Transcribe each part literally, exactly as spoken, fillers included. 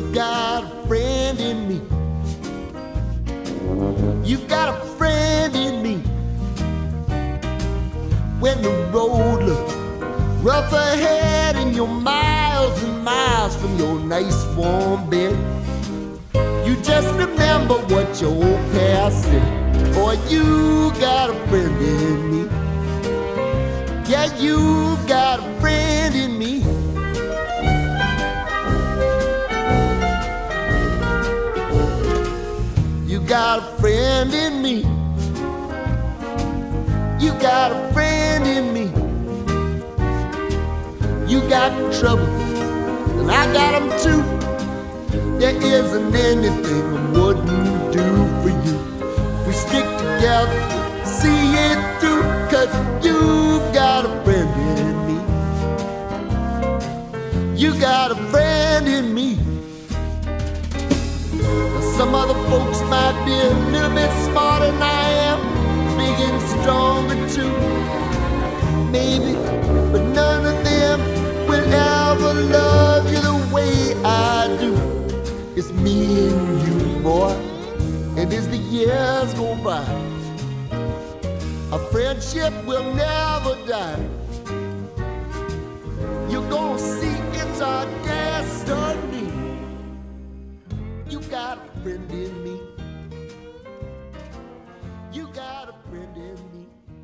got a friend in me. You've got a friend in me. When the road looks rough ahead and you're miles and miles from your nice warm bed, you just remember what your old past said. Boy, you got a friend in me. Yeah, you got a friend in me. You got a friend in me. You got a friend in me. You got trouble, and I got them too. There isn't anything I wouldn't do for you. If we stick together, see it through, 'cause you got a friend in me. You got a friend in me. Now, some other folks might be a little bit smarter than I am, big and stronger too, maybe, but none of them will ever love you the way I do. It's me and you, boy, and as the years go by, our friendship will never die. You're gonna see it's our destiny. You got a friend in me. You got a friend in me.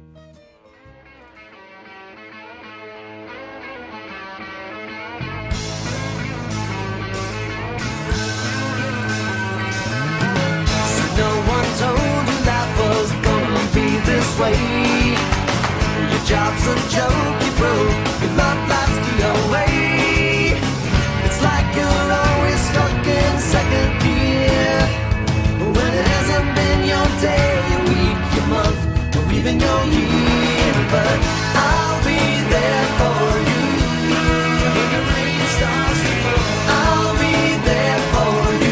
No one told you life was gonna be this way. Your job's a joke you broke, your love life's the away. It's like you're always stuck in second gear, when it hasn't been your day, your week, your month, or even your year. But I'll be there for you when the rain starts to fall. I'll be there for you.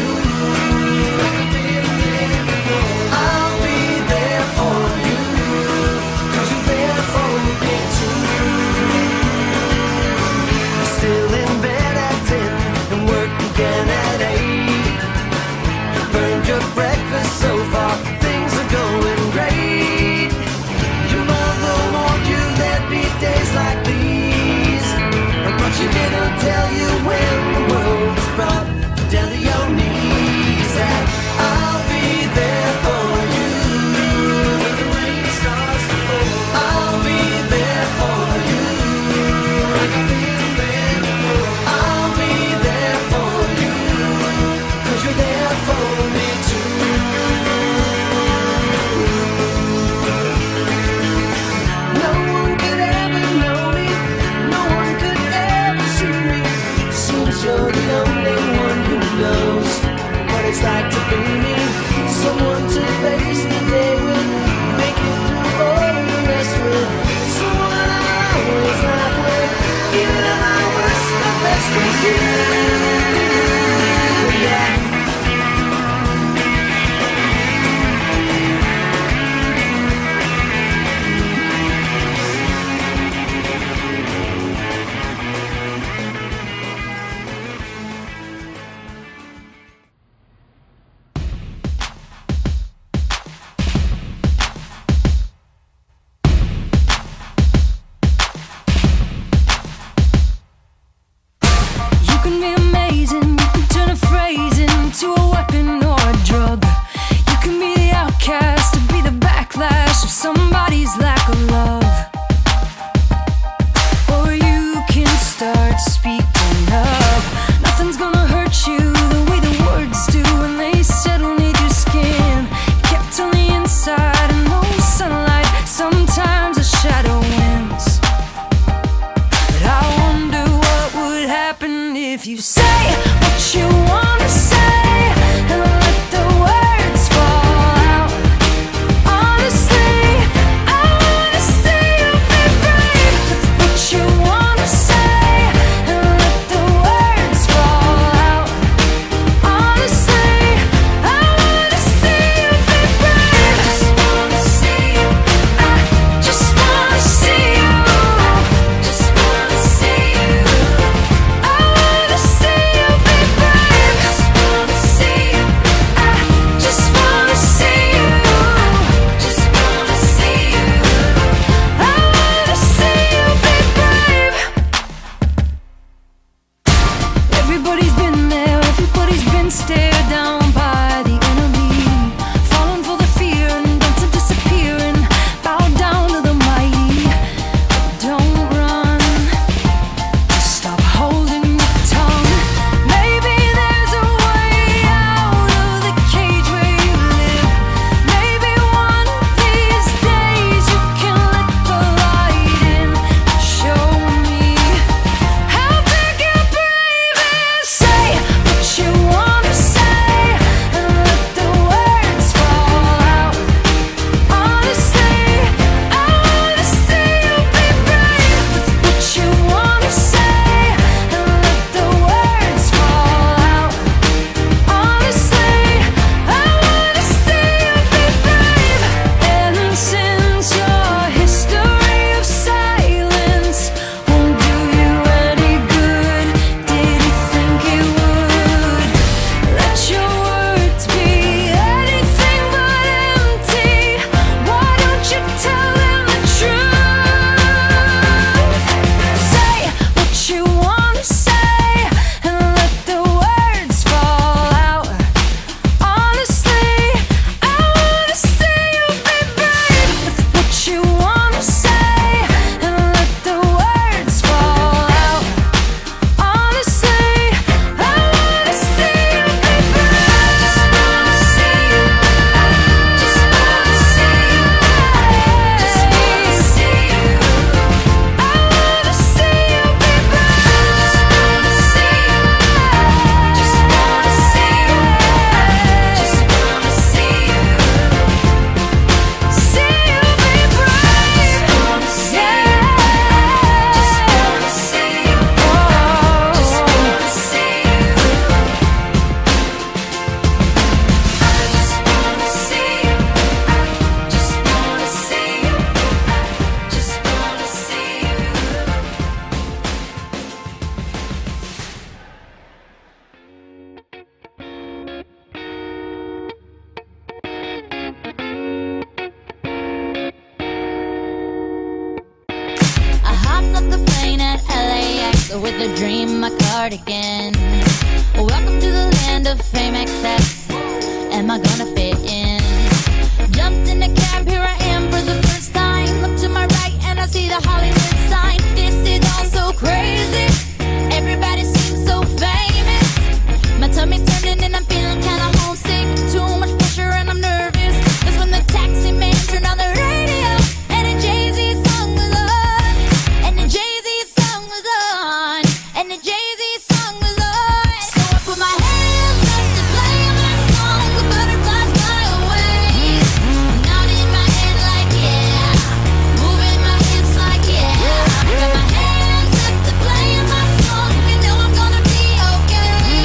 with a dream, my cardigan. Welcome to the land of fame excess. Am I gonna fit in? Jumped in a cab, here I am for the first time. Look to my right and I see the Hollywood sign. This is all so crazy. Everybody seems so famous. My tummy's turning and I'm feeling kinda homesick. Too much pressure and I'm nervous. That's when the taxi man turned on the radio and a Jay-Z song was on. And the Jay-Z song was on. And the Jay-Z song was on. So I put my hands up to play my song. The butterflies fly away. Nodding my head like yeah. Moving my hips like yeah. Got my hands up to play my song. You know I'm gonna be okay.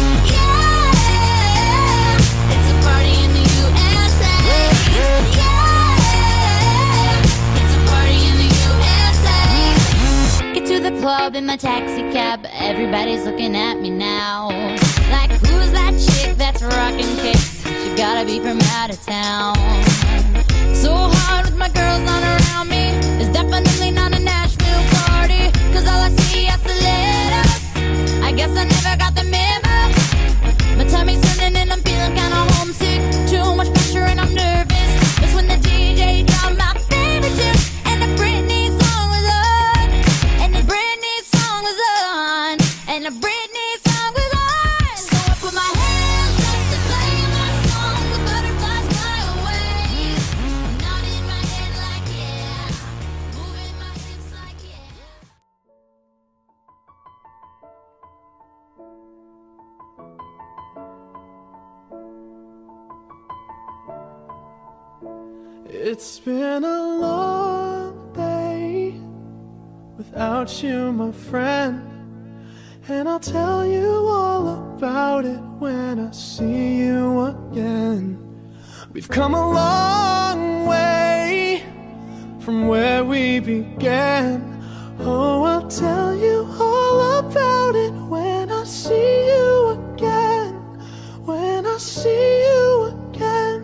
Yeah. It's a party in the U S A. Yeah. It's a party in the U S A. Get to the club in my taxi cab. Everybody's looking at me now. Like, who's that chick that's rocking kicks? She gotta be from out of town. So hard with my girls on around me. It's definitely not a Nashville party. Cause all I see is the letters. I guess I never got the memo. My tummy's turning and I'm feeling kinda homesick. Too much pressure and I'm nervous. That's when the D J dropped my favorite tune. And the Britney song was on. And the Britney song was on. And the Britney song was on. So I put my hands up to play my song. The butterflies fly away. Nodding my head like yeah. Moving my hips like yeah. It's been a long day without you, my friend, and I'll tell you all about it when I see you again. We've come a long way from where we began. Oh, I'll tell you all about it when I see you again. When I see you again.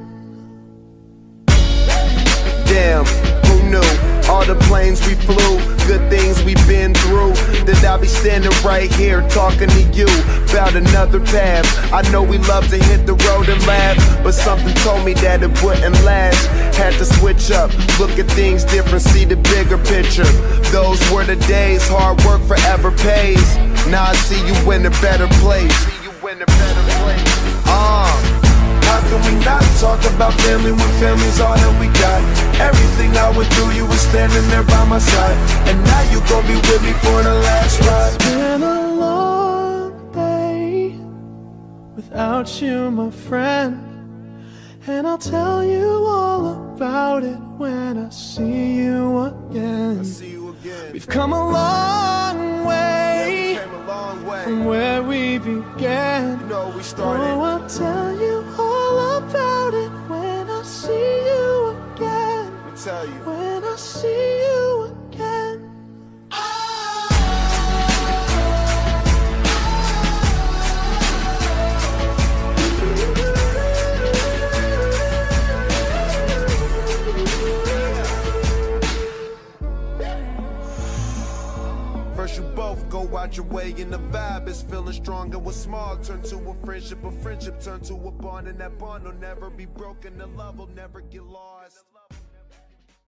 Damn, who knew? All the planes we flew, good things we've been through. That I'll be standing right here talking to you about another path. I know we love to hit the road and laugh, but something told me that it wouldn't last. Had to switch up, look at things different, see the bigger picture. Those were the days, hard work forever pays. Now I see you in a better place. See you in a better place. Ah. Uh. How can we not talk about family when family's all that we got? Everything I went through, you were standing there by my side. And now you gon' be with me for the last ride. It's been a long day without you, my friend, and I'll tell you all about it when I see you again. I see you again. We've come a long way, yeah, we came a long way from where we began. You know we started. Oh, I'll tell you all about it when I see you again. Let me tell you. When I see you again. First you both go out your way and the vibe is feeling strong. And what's small turn to a friendship, a friendship turn to a bond, and that bond will never be broken, the love will never get lost.